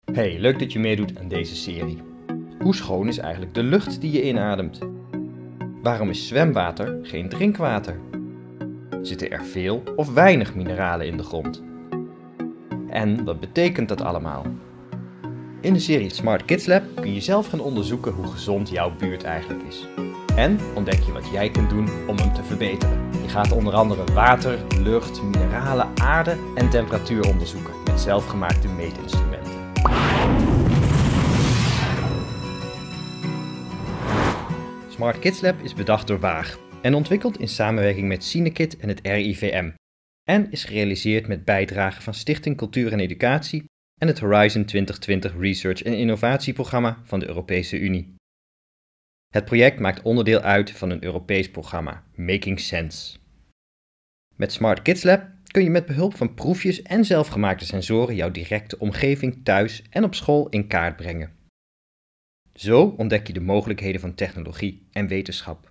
Hey, leuk dat je meedoet aan deze serie. Hoe schoon is eigenlijk de lucht die je inademt? Waarom is zwemwater geen drinkwater? Zitten er veel of weinig mineralen in de grond? En wat betekent dat allemaal? In de serie Smart Kids Lab kun je zelf gaan onderzoeken hoe gezond jouw buurt eigenlijk is. En ontdek je wat jij kunt doen om hem te verbeteren. Je gaat onder andere water, lucht, mineralen, aarde en temperatuur onderzoeken met zelfgemaakte meetinstrumenten. Smart Kids Lab is bedacht door Waag en ontwikkeld in samenwerking met Cinekit en het RIVM en is gerealiseerd met bijdragen van Stichting Cultuur en Educatie en het Horizon 2020 Research en Innovatieprogramma van de Europese Unie. Het project maakt onderdeel uit van een Europees programma, Making Sense. Met Smart Kids Lab kun je met behulp van proefjes en zelfgemaakte sensoren jouw directe omgeving thuis en op school in kaart brengen. Zo ontdek je de mogelijkheden van technologie en wetenschap.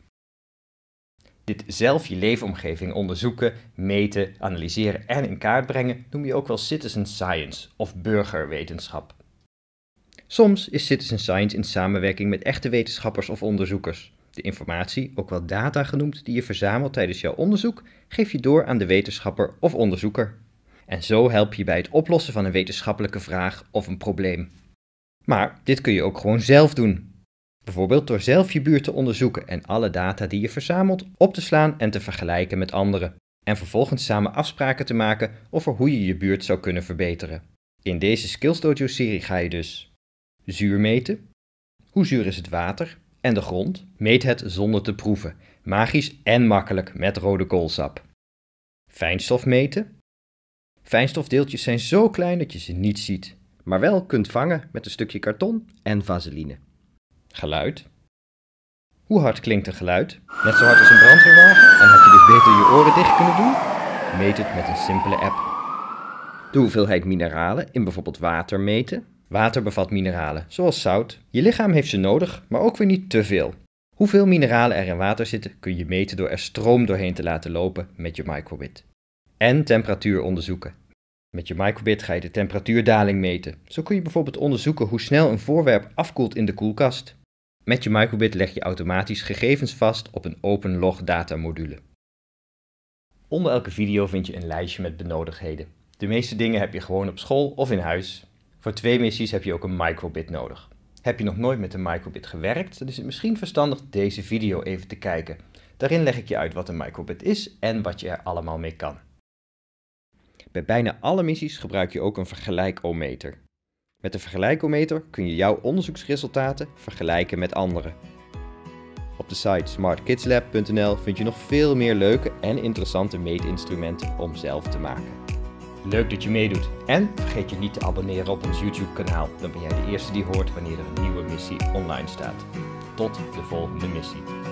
Dit zelf je leefomgeving onderzoeken, meten, analyseren en in kaart brengen noem je ook wel citizen science of burgerwetenschap. Soms is citizen science in samenwerking met echte wetenschappers of onderzoekers. De informatie, ook wel data genoemd, die je verzamelt tijdens jouw onderzoek, geef je door aan de wetenschapper of onderzoeker. En zo help je bij het oplossen van een wetenschappelijke vraag of een probleem. Maar dit kun je ook gewoon zelf doen. Bijvoorbeeld door zelf je buurt te onderzoeken en alle data die je verzamelt op te slaan en te vergelijken met anderen. En vervolgens samen afspraken te maken over hoe je je buurt zou kunnen verbeteren. In deze Skills Dojo serie ga je dus zuur meten. Hoe zuur is het water en de grond? Meet het zonder te proeven. Magisch en makkelijk met rode koolsap. Fijnstof meten. Fijnstofdeeltjes zijn zo klein dat je ze niet ziet, maar wel kunt vangen met een stukje karton en vaseline. Geluid. Hoe hard klinkt een geluid? Net zo hard als een brandweerwagen en had je dus beter je oren dicht kunnen doen? Meet het met een simpele app. De hoeveelheid mineralen in bijvoorbeeld water meten. Water bevat mineralen, zoals zout. Je lichaam heeft ze nodig, maar ook weer niet te veel. Hoeveel mineralen er in water zitten kun je meten door er stroom doorheen te laten lopen met je microbit. En temperatuur onderzoeken. Met je microbit ga je de temperatuurdaling meten. Zo kun je bijvoorbeeld onderzoeken hoe snel een voorwerp afkoelt in de koelkast. Met je microbit leg je automatisch gegevens vast op een open log datamodule. Onder elke video vind je een lijstje met benodigdheden. De meeste dingen heb je gewoon op school of in huis. Voor 2 missies heb je ook een microbit nodig. Heb je nog nooit met een microbit gewerkt, dan is het misschien verstandig deze video even te kijken. Daarin leg ik je uit wat een microbit is en wat je er allemaal mee kan. Bij bijna alle missies gebruik je ook een vergelijkometer. Met de vergelijkometer kun je jouw onderzoeksresultaten vergelijken met anderen. Op de site smartkidslab.nl vind je nog veel meer leuke en interessante meetinstrumenten om zelf te maken. Leuk dat je meedoet en vergeet je niet te abonneren op ons YouTube kanaal, dan ben jij de eerste die hoort wanneer er een nieuwe missie online staat. Tot de volgende missie.